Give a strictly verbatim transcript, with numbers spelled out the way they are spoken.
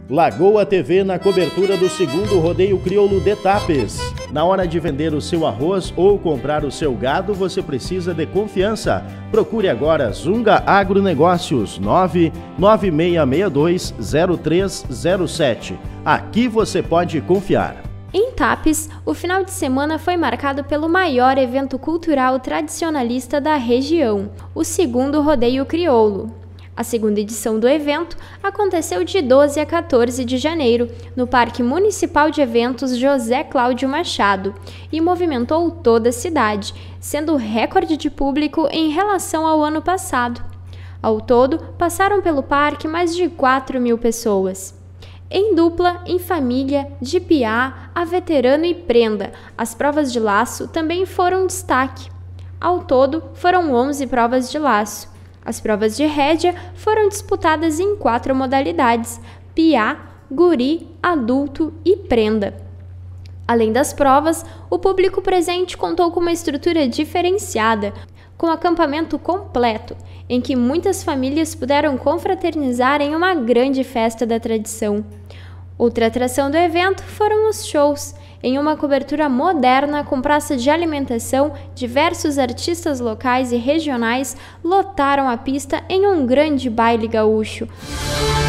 Lagoa T V na cobertura do segundo Rodeio Crioulo de Tapes. Na hora de vender o seu arroz ou comprar o seu gado, você precisa de confiança. Procure agora Zunga Agronegócios nove nove seis seis dois zero três zero sete. Aqui você pode confiar. Em Tapes, o final de semana foi marcado pelo maior evento cultural tradicionalista da região, o segundo Rodeio Crioulo. A segunda edição do evento aconteceu de doze a quatorze de janeiro, no Parque Municipal de Eventos José Cláudio Machado, e movimentou toda a cidade, sendo recorde de público em relação ao ano passado. Ao todo, passaram pelo parque mais de quatro mil pessoas. Em dupla, em família, de piá, a veterano e prenda, as provas de laço também foram destaque. Ao todo, foram onze provas de laço. As provas de rédea foram disputadas em quatro modalidades: piá, guri, adulto e prenda. Além das provas, o público presente contou com uma estrutura diferenciada, com acampamento completo, em que muitas famílias puderam confraternizar em uma grande festa da tradição. Outra atração do evento foram os shows. Em uma cobertura moderna com praça de alimentação, diversos artistas locais e regionais lotaram a pista em um grande baile gaúcho.